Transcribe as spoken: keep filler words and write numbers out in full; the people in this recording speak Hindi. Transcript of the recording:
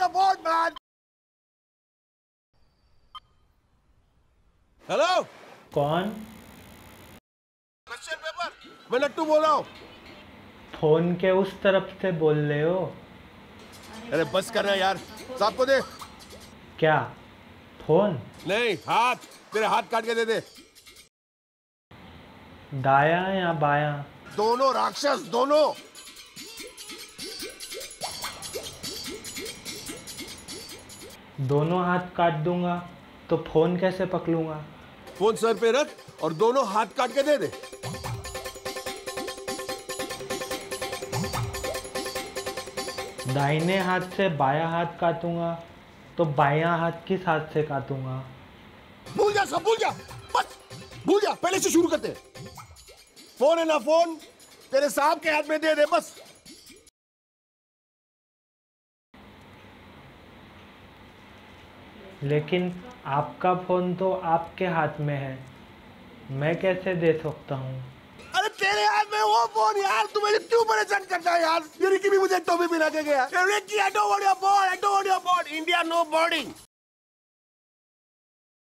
the phone, man. Hello? कौन? Question paper. मैं नट्टू बोल रहा हूँ। फोन के उस तरफ से बोल रहे हो? अरे बस करना यार, साहब को दे। क्या? फोन? नहीं, हाथ। तेरे हाथ काट के दे दे। दाया या बाया? दोनों राक्षस, दोनों। दोनों हाथ काट दूंगा तो फोन कैसे पकड़ूंगा? फोन सर पे रख और दोनों हाथ काट के दे दे। दाहिने हाथ से बाया हाथ काटूंगा तो बायां हाथ किस हाथ से काटूंगा? भूल जा, सब भूल जा, बस भूल जा। पहले से शुरू करते हैं। फोन है ना, फोन तेरे साहब के हाथ में दे दे बस। लेकिन आपका फोन तो आपके हाथ में है, मैं कैसे दे सकता हूँ? अरे तेरे हाथ में वो फोन यार, तू मुझे क्यों परेशान करता है यार? ये रिकी भी मुझे टोपी पहना के गया। Ricky, I don't want your phone, I don't want your phone. India no boarding.